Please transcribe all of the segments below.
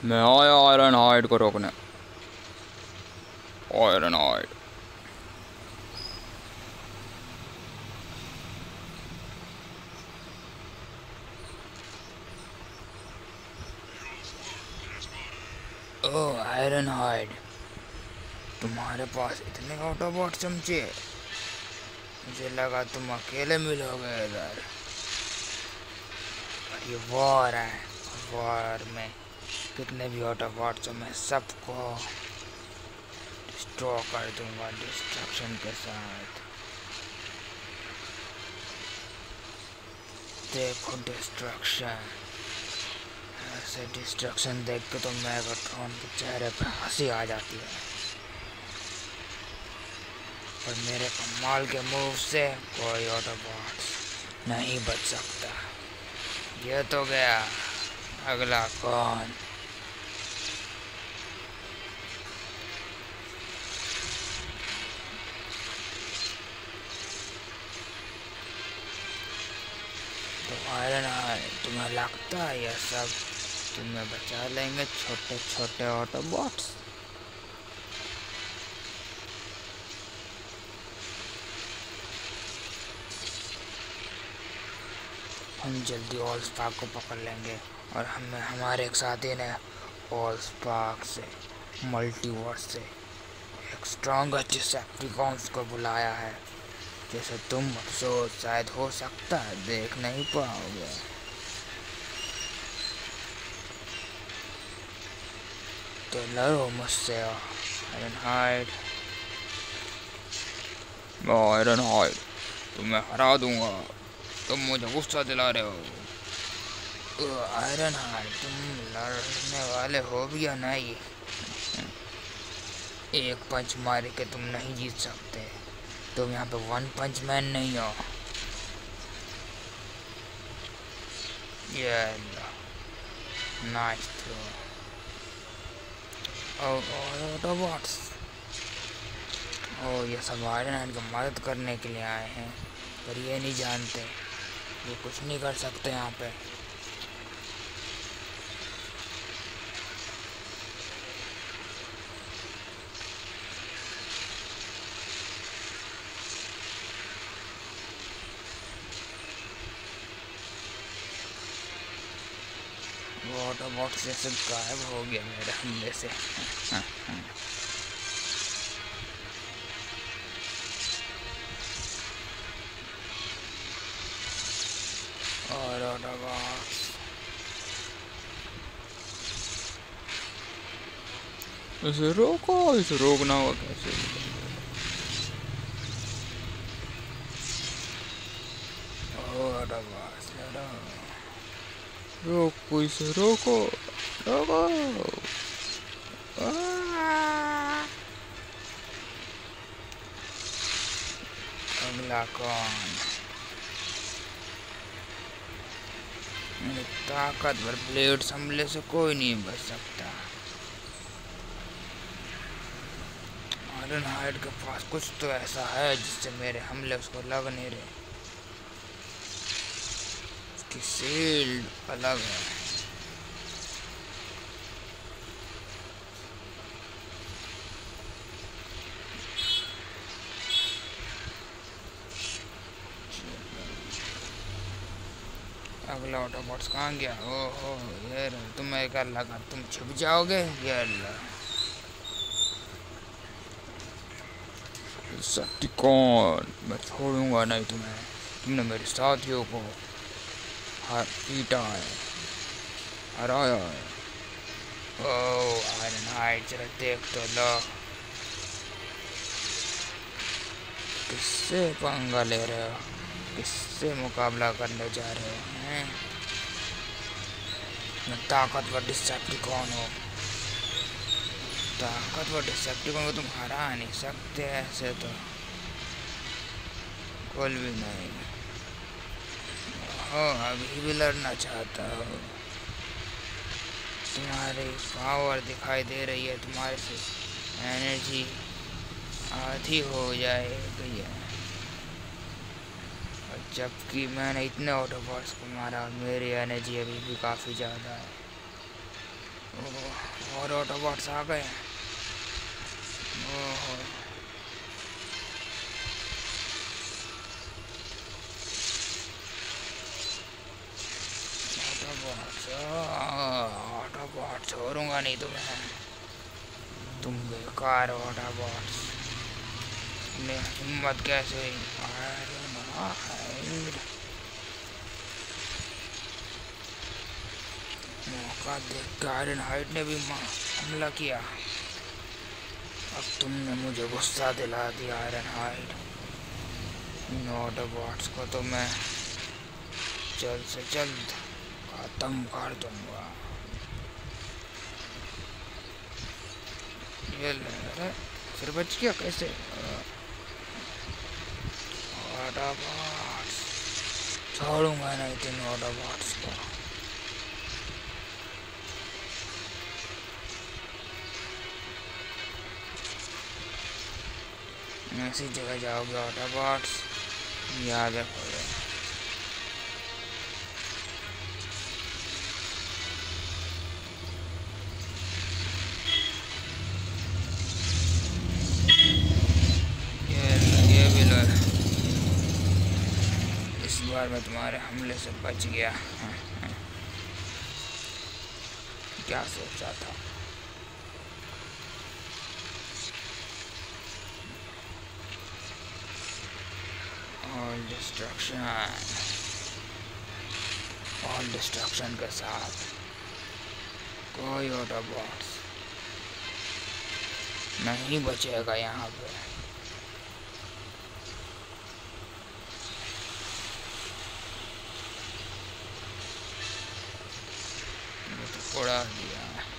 मैं आया iron hide को रोकने। Ironhide. ओह आयरन हाइड, तुम्हारे पास इतने ऑटोबॉट चमचे, मुझे लगा तुम अकेले मिलोगे इधर। ये वॉर है, वॉर में कितने भी ऑटोबॉट्स मैं सबको डिस्ट्रॉय कर दूंगा डिस्ट्रक्शन के साथ। देखो डिस्ट्रक्शन, ऐसे डिस्ट्रक्शन देख के तो मैगाट्रॉन के चेहरे पर हंसी आ जाती है, पर मेरे कमाल के मूव से कोई ऑटोबॉट्स नहीं बच सकता। ये तो गया, अगला कौन? तो आयरन हाइड, तुम्हें लगता है यह सब तुम्हें बचा लेंगे छोटे छोटे ऑटोबॉट्स? हम जल्दी ऑलस्पार्क को पकड़ लेंगे और हमें हमारे एक साथी ने ऑलस्पार्क से मल्टीवर्स से एक स्ट्रॉन्गर डिसेप्टिकॉन्स को बुलाया है, जैसे तुम अफसोस शायद हो सकता है देख नहीं पाओगे। तो लड़ो मुझसे आयरन हाइड। मैं आयरन हाइड, तुम्हें हरा दूंगा। तुम मुझे गुस्सा दिला रहे हो। आयरन हाइड, तुम लड़ने वाले हो भी या नहीं? एक पंच मार के तुम नहीं जीत सकते। तुम यहाँ पे वन पंच मैन नहीं हो। ये नाइस थ्रो। ऑटोबॉट्स, ये सब आयरन हाइड की मदद करने के लिए आए हैं, पर ये नहीं जानते ये कुछ नहीं कर सकते यहाँ पे। वो ऑटोबॉट जैसे गायब हो गया मेरे हमले से। और ऑटोबॉट्स इसे रोको, इसे रोकना होगा कैसे? ऑटोबॉट्स रोको, इसे रोको, रोको। अगला कौन? मेरे ताकतवर ब्लेड हमले से कोई नहीं बच सकता। आयरन हाइड के पास कुछ तो ऐसा है जिससे मेरे हमले उसको लग नहीं रहे। उसकी शील्ड अलग है। अगला ऑटोबॉट्स कहाँ गया? ओहो ये तुम्हें क्या लगा तुम छिप जाओगे? ये अल्लाह, डिसेप्टिकॉन मैं छोड़ूंगा नहीं तुम्हें। तुमने मेरे साथियों को पीटा है, हराया है। ओह आयरन हाइड, जरा देख तो लो किससे पंगा ले रहे हो, किससे मुकाबला करने जा रहे हैं? मैं ताकतवर डिसेप्टिकॉन हूँ। ताकतवर डिसेप्टिकॉन को तुम हरा नहीं सकते ऐसे तो, कुल भी नहीं। अभी भी लड़ना चाहता हो? तुम्हारी पावर दिखाई दे रही है, तुम्हारे से एनर्जी आधी हो जाएगी, और जबकि मैंने इतने ऑटोबॉट्स को मारा और मेरी एनर्जी अभी भी काफ़ी ज़्यादा है। और ऑटोबॉट्स आ गए। ओहो, ऑटोबॉट छोड़ूंगा नहीं तुम्हें, तुम बेकार ऑटोबॉट्स। तुमने हिम्मत कैसे हुई? मौका देख के आयरनहाइड ने भी हमला किया। अब तुमने मुझे गुस्सा दिला दिया आयरनहाइड। इन ऑटोबॉट्स को तो मैं जल्द से जल्द खत्म कर दूंगा। ये ले, फिर बच गया कैसे? ऑटोबॉट्स छोड़ूंगा नहीं तुम ऑटोबॉट्स को। ऐसी जगह जाओगे ऑटोबॉट्स, याद रखोगे। ये भी लो, इस बार मैं तुम्हारे हमले से बच गया। क्या सोचा था? ऑल डिस्ट्रक्शन के साथ कोई ऑटोबॉट्स नहीं बचेगा यहाँ पे। उड़ा दिया।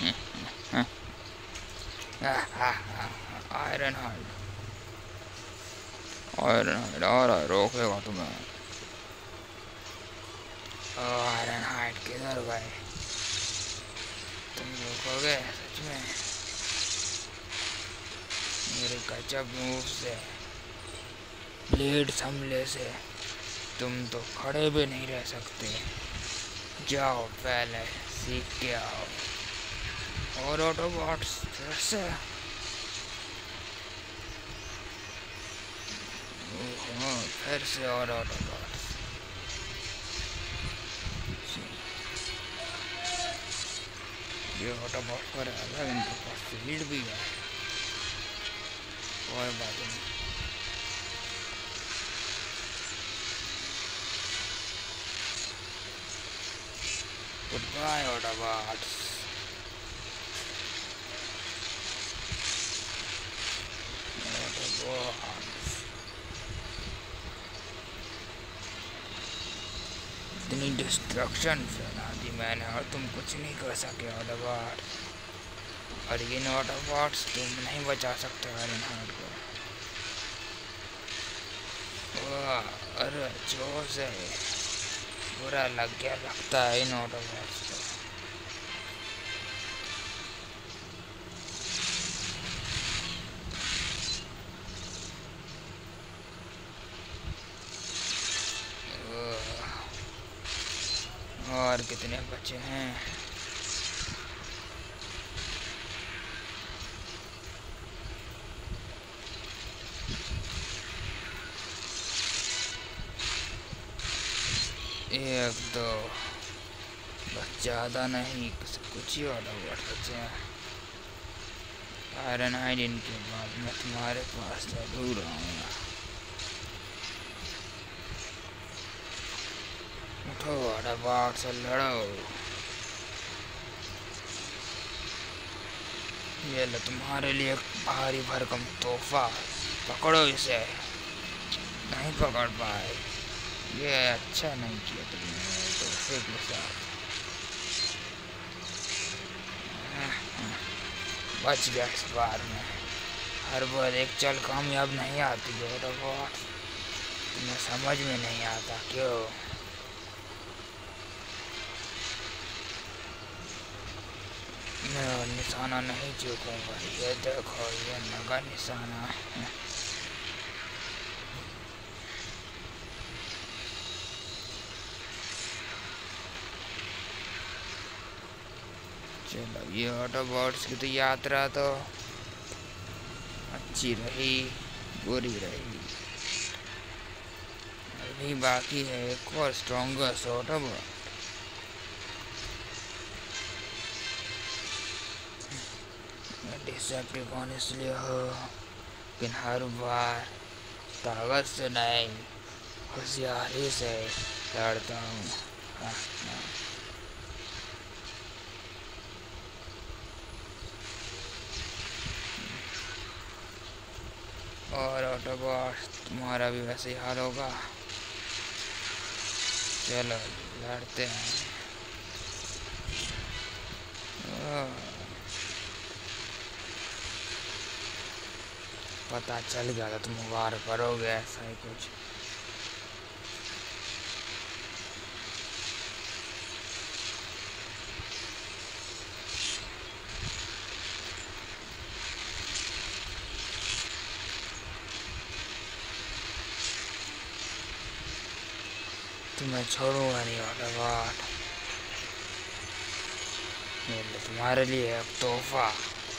आयरनहाइड आ रहा है, रोकेगा तुम्हें। आयरनहाइड किधर गए? तुम रोकोगे सच में? मेरे गजब मूव से, ब्लेड हमले से तुम तो खड़े भी नहीं रह सकते। जाओ पहले सीख के आओ। और ऑटोबॉट्स फिर से। फिर से और ऑटोबॉट्स। ये ऑटोबॉट पर अलग इनके पास फील्ड भी है। कोई बात नहीं। Goodbye, Autobots. इतनी डिस्ट्रक्शन फैला दी मैंने और तुम कुछ नहीं कर सके ऑटोबॉट। और ये ऑटोबॉट्स तुम नहीं बचा सकते आयरनहाइड को। अरे जोर से बुरा लग गया लगता है इन ऑटोबॉट्स को। और कितने बचे हैं? एक दो, बस ज़्यादा नहीं, कुछ ही ऑटोबॉट बचे हैं। आयरनहाइड इनके बाद मैं तुम्हारे पास जरूर आऊँगा। उठो ऑटोबॉट से लड़ो। ये लो तुम्हारे लिए भारी भरकम तोहफा, पकड़ो इसे। नहीं पकड़ पाए, ये अच्छा नहीं किया तुमने तोहफे के साथ। बच गया इस बार में। हर बार एक चल कामयाब नहीं आती है ऑटोबॉट, तुम्हें समझ में नहीं आता क्यों? मैं निशाना नहीं चूकूंगा। ये देखो, ये लगा निशाना। चलो ये ऑटोबॉट्स की तो यात्रा तो अच्छी रही, बुरी रही। अभी बाकी है एक और स्ट्रॉन्गेस्ट ऑटोबॉट। डिसेप्टिकॉन इसलिए हो, लेकिन हर बार ताकत से नहीं, होशियारी से लड़ता हूँ। और ऑटोबॉट तुम्हारा भी वैसे ही हाल होगा। चलो लड़ते हैं। पता चल गया था तुम वार करोगे, ऐसा ही कुछ। तुम्हें छोड़ूंगा नहीं ऑटोबॉट। ये लो तुम्हारे लिए एक तोहफा।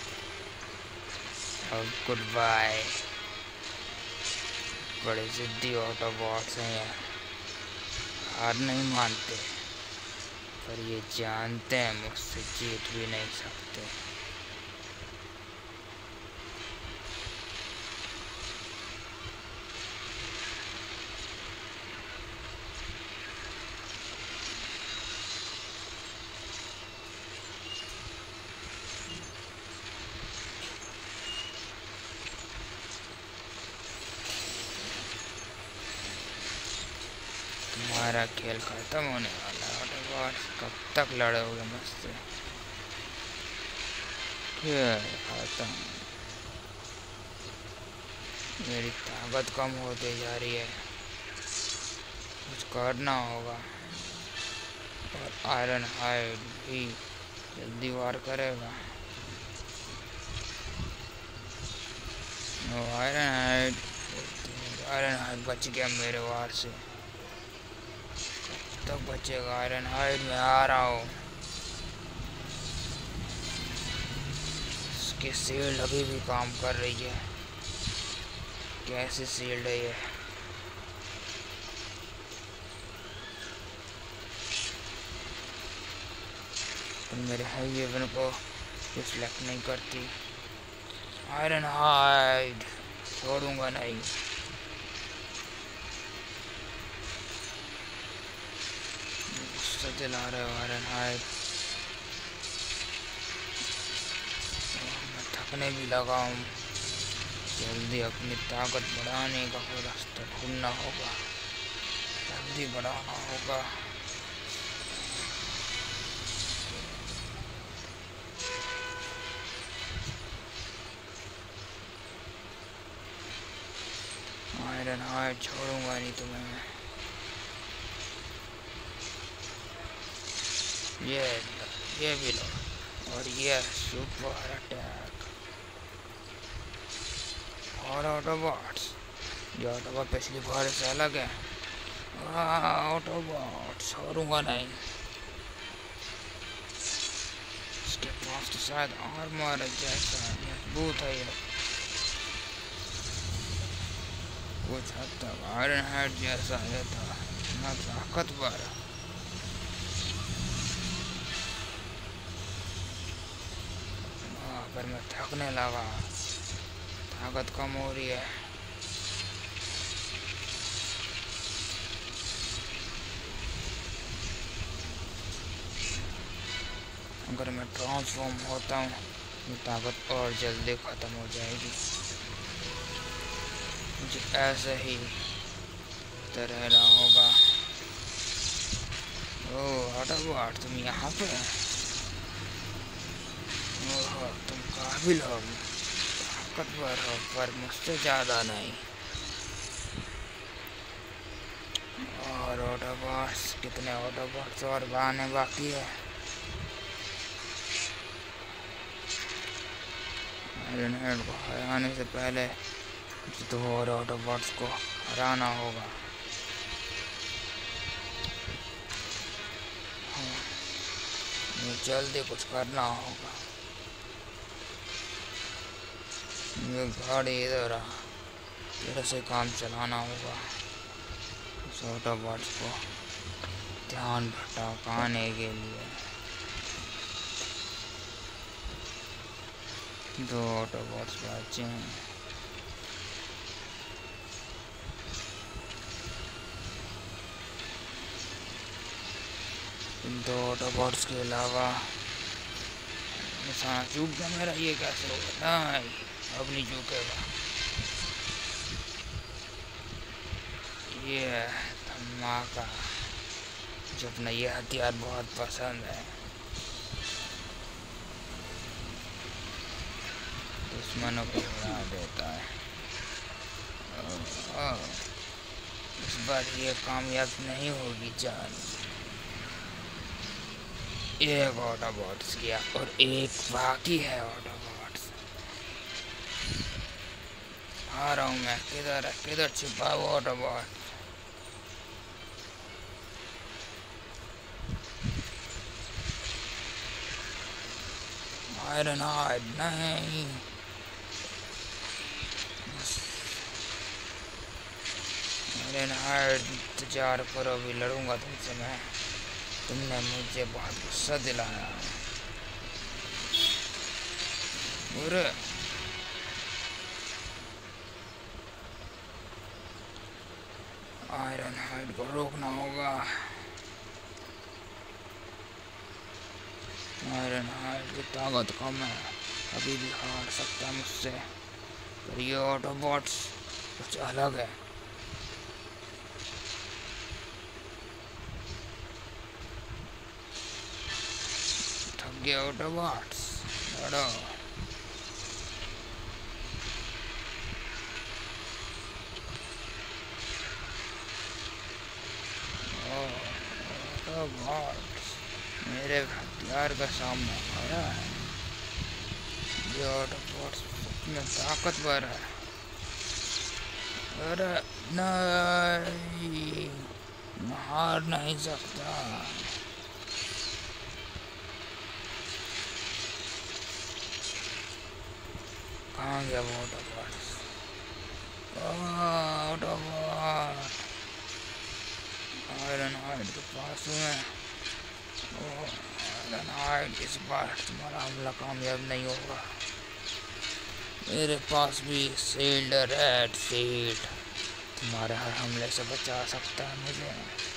और गुड बाय। बड़े जिद्दी ऑटोबॉट्स हैं, हार नहीं मानते, पर ये जानते हैं मुझसे जीत भी नहीं सकते। तुम्हारा खेल खत्म होने वाला है ऑटोबॉट्स। कब तक लड़ोगे मुझसे? खेल खत्म। मेरी ताकत कम होती जा रही है, कुछ करना होगा। और आयरन हाइड भी जल्दी वार करेगा। आयरन हाइड बच गया मेरे वार से। कब तक बचेगा आयरन हाइड? में आ रहा हूँ। इसकी शील्ड अभी भी काम कर रही है। कैसी शील्ड है ये? मेरे हाईवे वेपन को रिफ्लेक्ट नहीं करती। आयरन हाइड छोड़ूंगा नहीं। गुस्सा दिला रहे हो आयरन हाइड। मैं थकने भी लगा हूँ। जल्दी अपनी ताकत बढ़ाने का कोई रास्ता ढूंढना होगा। जल्दी बढ़ाना होगा। आयरन हाइड छोड़ूंगा नहीं तुम्हें मैं। ये भी लो। और ये सुपर अटैक। और ऑटोबॉट्स, ये ऑटोबॉट पिछली बार से अलग है। ऑटोबॉट छोड़ूंगा नहीं। इसके पास तो शायद आर्मर जैसा मजबूत है ये, कुछ हद तक आयरन हाइड जैसा है था, इतना ताकतवर। पर मैं थकने लगा, ताकत कम हो रही है। अगर मैं ट्रांसफॉर्म होता हूँ तो ताकत और जल्दी ख़त्म हो जाएगी। मुझे ऐसे ही रहना होगा। ओह ऑटोबॉट तुम यहाँ पे? ओह तुम काबिल हो, ताकतवर हो, पर मुझसे ज़्यादा नहीं। और ऑटोबॉट्स, कितने ऑटोबॉट्स और आने बाकी है? आयरन हाइड को हराने से पहले तो और ऑटोबॉट्स को हराना होगा। जल्दी कुछ करना होगा। ये गाड़ी इधर आ, इधर से काम चलाना होगा। उस ऑटोबॉट्स को ध्यान भटकाने के लिए। 2 ऑटोबॉट्स बचे हैं। इन 2 ऑटोबॉट्स के अलावा निशाना चूक गया मेरा। ये कैसे होगा? नहीं, अब नहीं चूकेगा। ये धमाका, जो अपना ये हथियार बहुत पसंद है। दुश्मनों को उड़ा देता है। इस बार ये कामयाब नहीं होगी जान। एक ऑटोबॉट्स किया और एक बाकी है ऑटोबॉट्स। आ रहा हूँ मैं। किधर है? किधर छिपा वो ऑटोबॉट? आयरन हार्ड नहीं। आयरन हार्ड इंतजार करो, अभी लड़ूंगा तुमसे मैं। तुमने मुझे बहुत गुस्सा दिलाया। अरे आयरन हार्ड को रोकना होगा। आयरन हार्ड की ताकत कम है, अभी भी हार सकता है मुझसे। पर ये ऑटोबॉट्स कुछ अलग है। थक गए ऑटोबॉट्स, लड़ो। ऑटोबॉट्स मेरे हथियार का सामना आया है। ये ऑटोबॉट्स में ताकतवर है। अरे नहीं, हार नहीं सकता। कहाँ गया वो ऑटोबॉट्स? ऑटोबॉट आयरन हार्ड के पास में। आयरन हार्ड, इस बार तुम्हारा हमला कामयाब नहीं होगा। मेरे पास भी शील्ड, रेड शील्ड तुम्हारे हर हमले से बचा सकता है मुझे।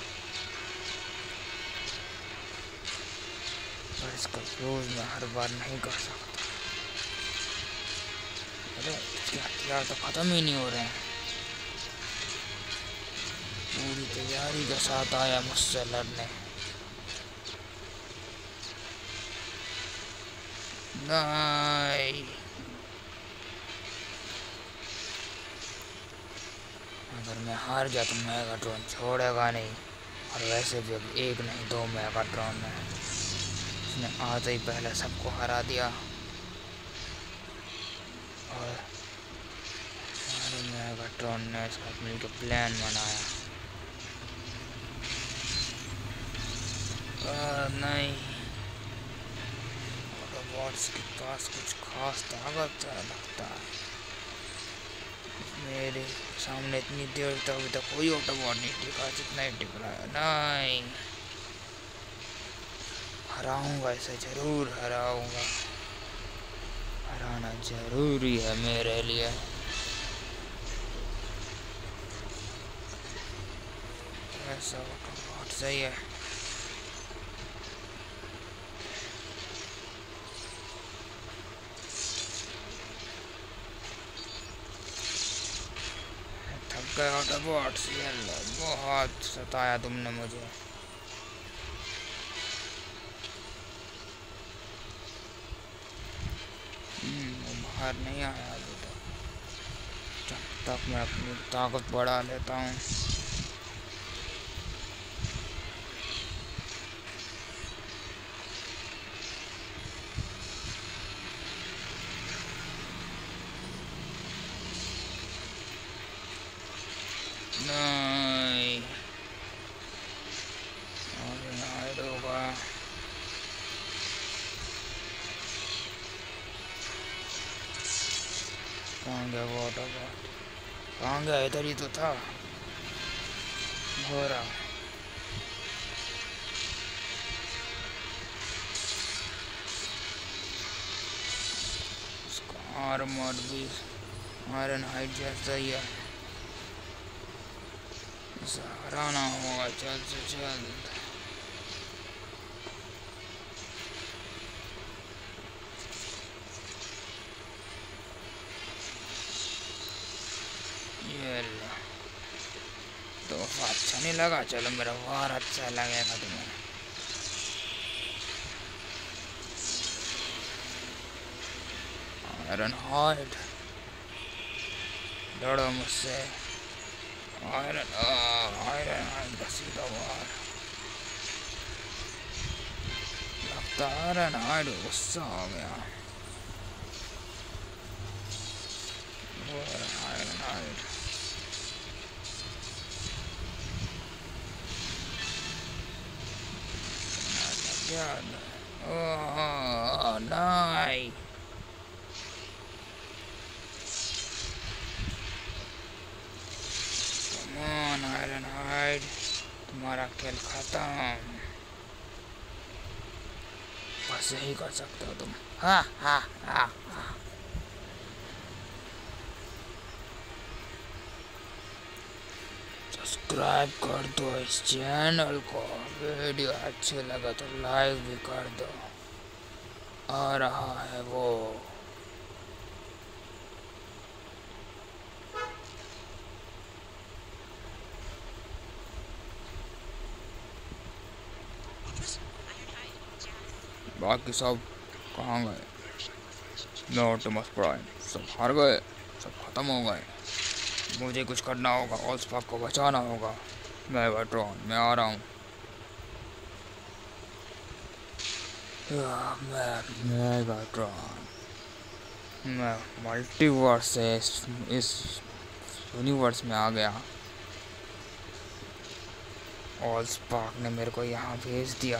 पर इसका यूज मैं हर बार नहीं कर सकता। अरे इसके हथियार तो खत्म ही नहीं हो रहे हैं। पूरी तैयारी के साथ आया मुझसे लड़ने। नहीं, अगर मैं हार गया तो मेगाट्रॉन छोड़ेगा नहीं। और वैसे भी अब 1 नहीं 2 मेगाट्रॉन है। उसने आते ही पहले सबको हरा दिया। और हमारे मेगाट्रॉन ने साथ मिलकर प्लान बनाया। नहीं, ऑटोबॉट्स के पास कुछ खास ताकत लगता है। मेरे सामने इतनी देर तक अभी तक कोई ऑटोबॉट नहीं टिका जितना ही टिक रहा है। नहीं, हराऊंगा इसे, जरूर हराऊंगा। हराना जरूरी है मेरे लिए। ऐसा ऑटोबॉट सही है। थक गए ऑटोबॉट्स, ये लो, बहुत सताया तुमने मुझे। वो बाहर नहीं आया अभी तक। जब तक मैं अपनी ताकत बढ़ा लेता हूँ। नहीं, और हाइड होगा। कहाँ गया वो ऑटोबॉट? कहाँ गया? इधर ही तो था। हो रहा उसका आर्मर भी आयरन हाइट जैसा ही है। इसे हराना होगा जल्द से जल्द। ये लो। तोहफा अच्छा नहीं लगा? चलो मेरा वार अच्छा लगेगा तुम्हें। आयरन हाइट, लड़ो मुझसे। आयरन हाइट का सीधा वार। लगता है आयरन हाइट गुस्सा हो गया। आयरन हाइट ओह नहीं। कम ऑन आयरन हाइट, तुम्हारा खेल खत्म। बस यही कर सकते हो तुम। हा हा हा हा। सब्सक्राइब कर दो इस चैनल को। वीडियो अच्छे लगा तो लाइक भी कर दो। आ रहा है वो। बाकी सब कहाँ गए? नो ऑप्टिमस प्राइम सब हार गए, सब खत्म हो गए। मुझे कुछ करना होगा, ऑलस्पार्क को बचाना होगा। मेगाट्रॉन मैं आ रहा हूँ। मेगाट्रॉन मैं मल्टीवर्स से इस यूनिवर्स में आ गया। ऑलस्पार्क ने मेरे को यहाँ भेज दिया।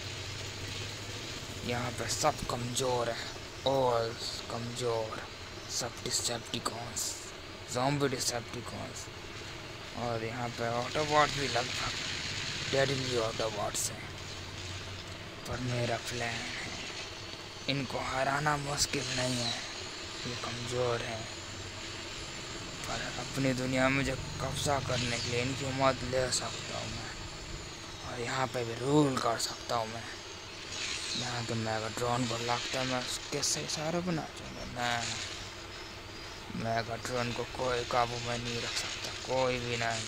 यहाँ पे सब कमज़ोर है। ऑल कमज़ोर, सब डिसेप्टिकॉन्स, ज़ॉम्बी डिसेप्टिकॉन्स। और यहाँ पे ऑटोबॉट भी लगभग डेडली ऑटोबॉट्स हैं। पर मेरा प्लान है, इनको हराना मुश्किल नहीं है। ये कमज़ोर हैं, पर अपनी दुनिया में जो कब्जा करने के लिए इनकी मदद ले सकता हूँ मैं। और यहाँ पे भी रूल कर सकता हूँ मैं। यहाँ के मेगाट्रॉन को लगता है मैं उसके सही सारे बना दूँगा। मैं मेगाट्रॉन को कोई काबू में नहीं रख सकता, कोई भी नहीं।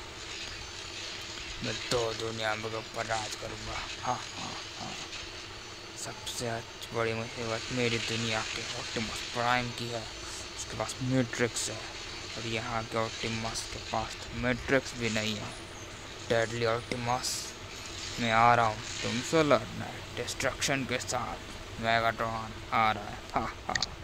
मैं तो दुनिया में ऊपर राज करूँगा। हाँ हाँ हाँ। सबसे बड़ी मुसीबत मेरी दुनिया के ऑप्टिमस प्राइम की है। उसके पास मैट्रिक्स है, और यहाँ के ऑप्टिमस के पास मैट्रिक्स भी नहीं है। डेडली ऑप्टिमस मैं आ रहा हूँ, तुमसे लड़ना है डिस्ट्रक्शन के साथ। मेगाट्रॉन आ रहा है। हाँ हाँ।